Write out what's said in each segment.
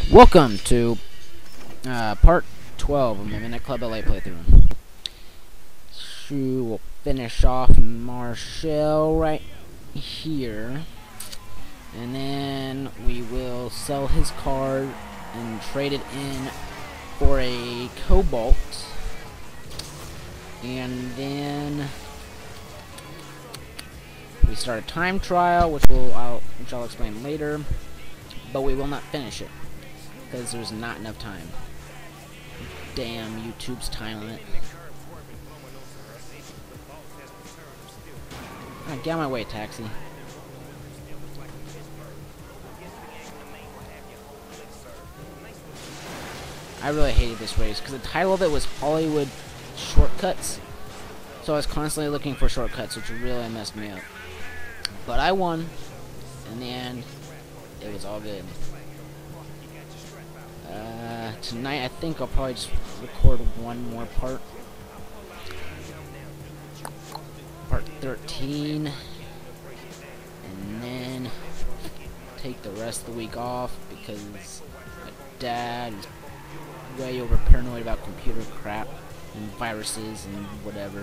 Welcome to part 12 of my Minute Club LA playthrough. We'll finish off Marshall right here, and then we will sell his card and trade it in for a Cobalt, and then we start a time trial, which I'll explain later, but we will not finish it because there's not enough time. Damn YouTube's time limit. Alright, get out of my way, taxi. I really hated this race because the title of it was Hollywood Shortcuts, so I was constantly looking for shortcuts, which really messed me up. But I won. In the end, it was all good. Tonight I think I'll probably just record one more part. Part 13. And then take the rest of the week off because my dad is way over paranoid about computer crap and viruses and whatever.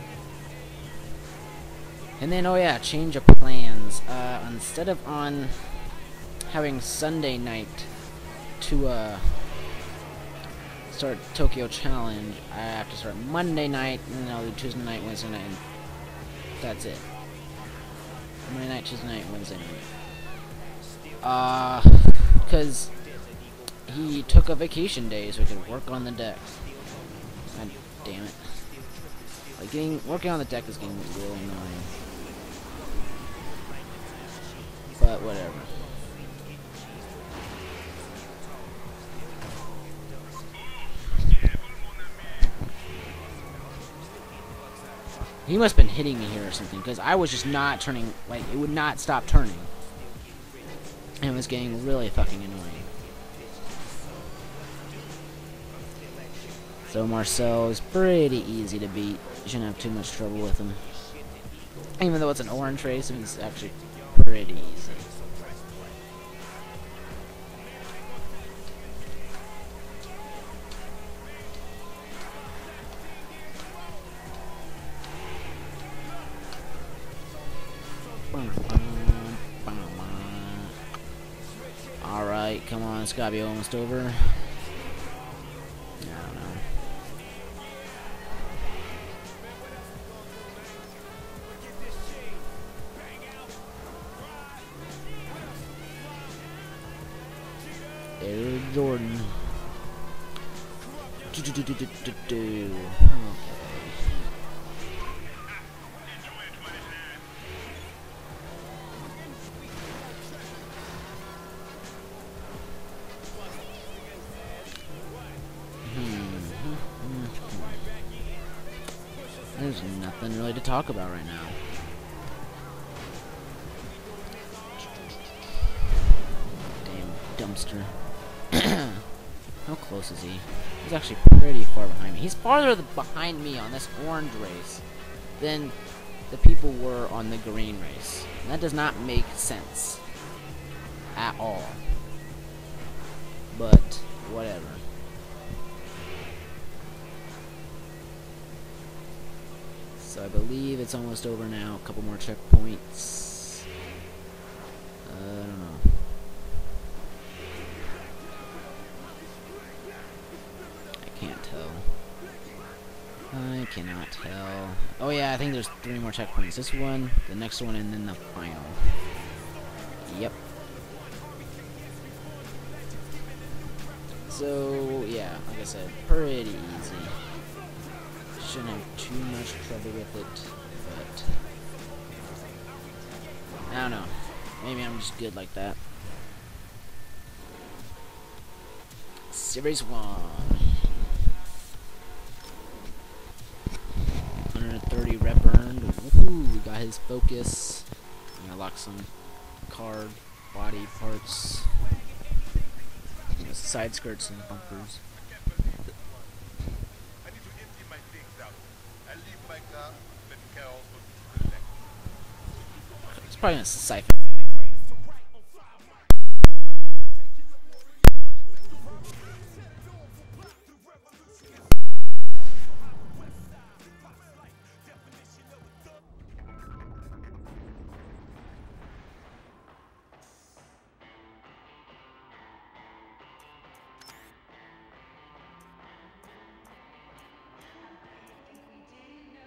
And then, oh yeah, change of plans. Instead of having Sunday night to start Tokyo Challenge, I have to start Monday night, and then I'll do Tuesday night, Wednesday night, and that's it. Monday night, Tuesday night, Wednesday night. Because he took a vacation day so he could work on the deck. God damn it. Like, working on the deck is getting really annoying. But whatever. He must have been hitting me here or something, because I was just not turning, like, it would not stop turning. And it was getting really fucking annoying. So Marcel is pretty easy to beat. You shouldn't have too much trouble with him. Even though it's an orange race, it's actually pretty easy. Alright, come on, it's gotta be almost over. I don't know. Air Jordan. Okay. There's nothing really to talk about right now. Damn dumpster. How close is he? He's actually pretty far behind me. He's farther behind me on this orange race than the people were on the green race. And that does not make sense at all. But whatever. So I believe it's almost over now. A couple more checkpoints. I don't know. I can't tell. I cannot tell. Oh yeah, I think there's 3 more checkpoints. This one, the next one, and then the final. Yep. So yeah, like I said, pretty easy. Shouldn't have too much trouble with it, but I don't know. Maybe I'm just good like that. Series 1. 130 rep earned. Woohoo! We got his focus. I'm gonna lock some card body parts. Side skirts and bumpers. It's probably gonna siphon.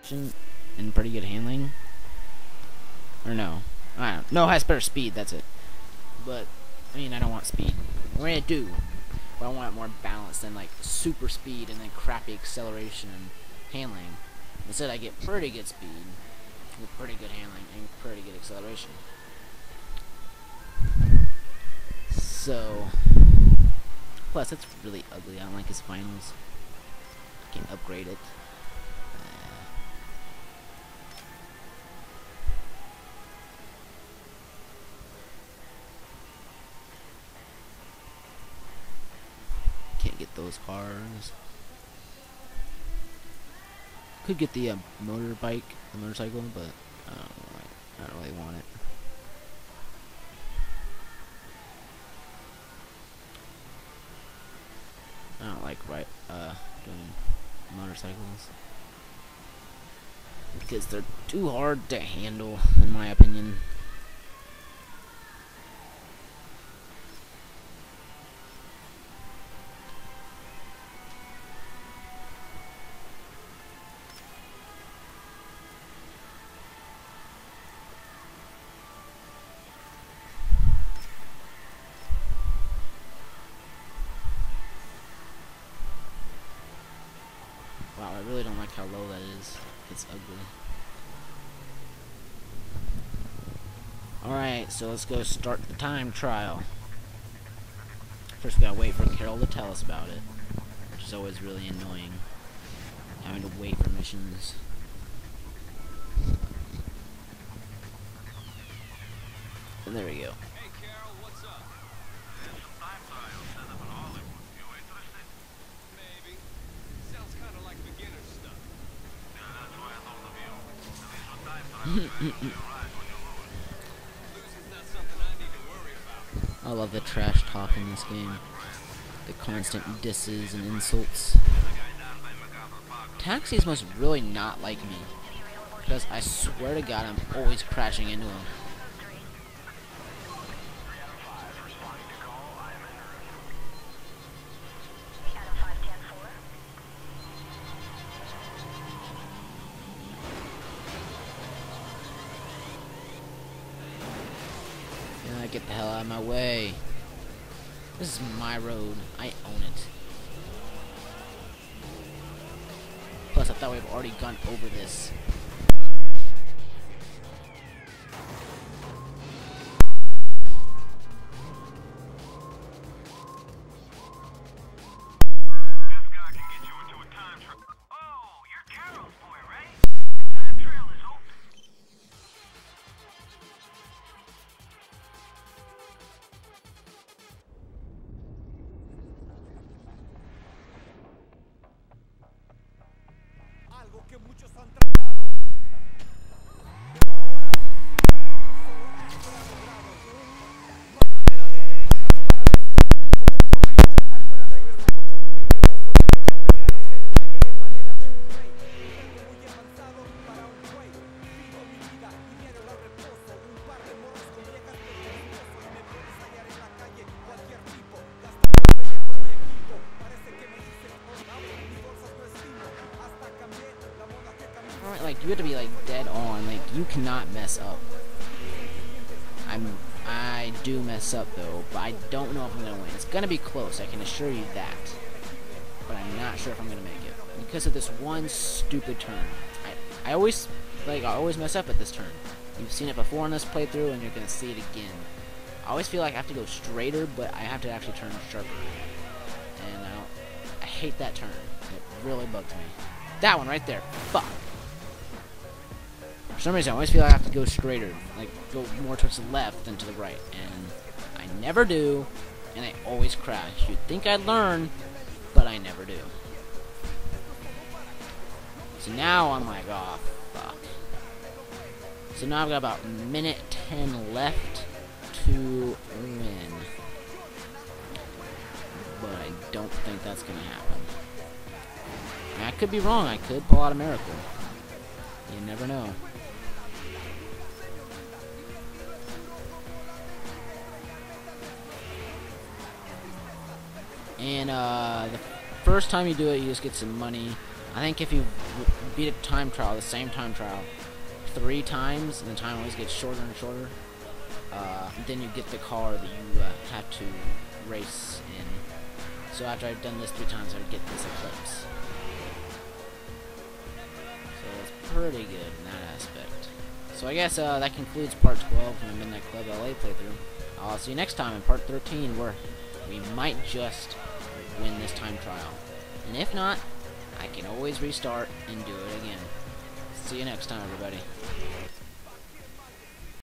and pretty good handling. Or no. I don't know. No, it has better speed, that's it. But, I mean, I don't want speed. I mean, I do. But I want more balance than, like, super speed and then crappy acceleration and handling. Instead, I get pretty good speed with pretty good handling and pretty good acceleration. So, plus, it's really ugly. I don't like his finals. I can't upgrade it. Can't get those cars. Could get the motorcycle, but I don't really want it. I don't like doing motorcycles because they're too hard to handle, in my opinion. Wow, I really don't like how low that is. It's ugly. Alright, so let's go start the time trial. First we gotta wait for Carol to tell us about it, which is always really annoying, having to wait for missions. And there we go. Hey Carol, what's up? Maybe. Sounds kind of like beginner stuff. Losing's not something I need to worry about. I love the trash talk in this game. The constant disses and insults. Taxis must really not like me, because I swear to God I'm always crashing into them. Get the hell out of my way. This is my road. I own it. Plus, I thought we've already gone over this. Algo que muchos han tratado. Pero ahora solo un chico lo ha logrado. No hay manera de que puedas parar esto. Como un corrido, ahora regresando con un nuevo sonido y empezar a hacer serie de manera de un rey. Un ritmo muy avanzado para un güey. Vivo mi vida y diario la reposo. Un par de morros con viejas que destrozo. Y me puedes hallar en la calle cualquier tipo. Gastando feria con mi equipo. Parece que me dicen, oh no, mis bolsas no estimo. Hasta cambié la moda que camino. Like, you have to be like dead on. Like, you cannot mess up. I do mess up though, but I don't know if I'm gonna win. It's gonna be close, I can assure you that. But I'm not sure if I'm gonna make it because of this one stupid turn. I always mess up at this turn. You've seen it before in this playthrough, and you're gonna see it again. I always feel like I have to go straighter, but I have to actually turn sharper. And I hate that turn. It really bugs me. That one right there. Fuck. For some reason, I always feel like I have to go straighter, like go more towards the left than to the right, and I never do, and I always crash. You'd think I'd learn, but I never do. So now I'm like, oh, fuck. So now I've got about minute 10 left to win. But I don't think that's going to happen. I mean, I could be wrong. I could pull out a miracle. You never know. And the first time you do it, you just get some money. I think if you beat a time trial, the same time trial, 3 times, and the time always gets shorter and shorter, then you get the car that you have to race in. So after I've done this 3 times, I would get this Eclipse. So it's pretty good in that aspect. So I guess that concludes part 12 from the Midnight Club LA playthrough. I'll see you next time in part 13, where we might just win this time trial. And if not, I can always restart and do it again. See you next time, everybody.